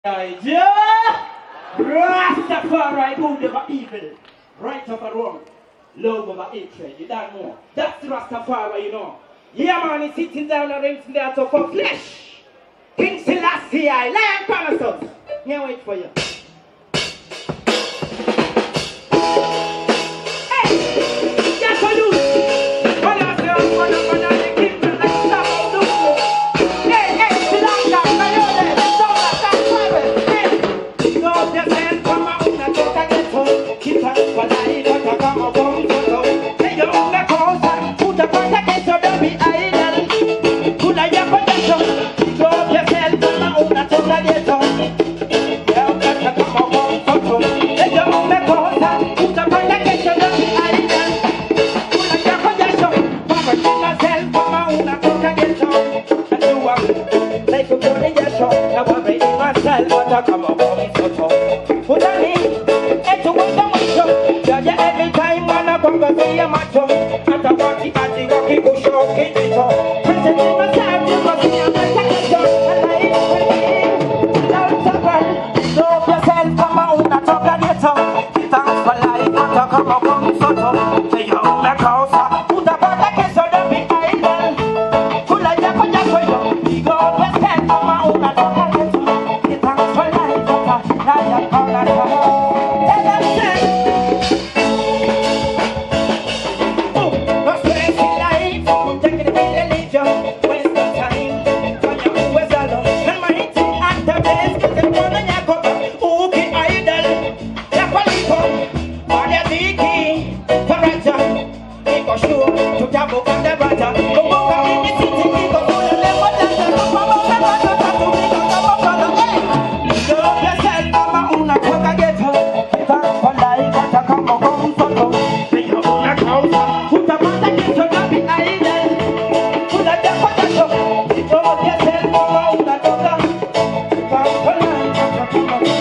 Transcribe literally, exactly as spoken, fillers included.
Yeah! Rastafari, good over evil, right over wrong, love over hatred. You don't know. That's Rastafari, you know. Yeah, man, he's sitting down and rinsing there to for flesh. King Selassie, Lion Parasos. Here, wait for you. Hey! Get for you! Hold on, hold on, hold on, hold on. The king will let stop all the war. Hey, hey, sit down, down, Mayole. Don't let that travel. Hey! Love yourself, come out, and don't get home. Keep on for life, don't come up on photo. Hey, you own the cause, put the contact, so don't be idle. Put a your protection. Love yourself, come out, and don't get home. Yeah, don't come up on photo. Hey, you own the cause, put the contact, so don't be idle. Put a your protection. Mama, kill yourself, come out, and don't get home. And you are like a good in your shop. Now I'm ready myself, but I come up on photo. Put on me, it's a wonder macho. Judge every time when I come to see a macho. And I want the anti rocky bush or kid it up. President myself, you must be a macho. And I ain't winning, without trouble. Love yourself, come out, and talk and get up. Thanks for life, but I come up on photo. Say you own the house, put up on the case, so don't be idle. Pull a jack on your window, big old west end, come out, and talk and get up. Thanks for life, but I come up on photo. Thank you.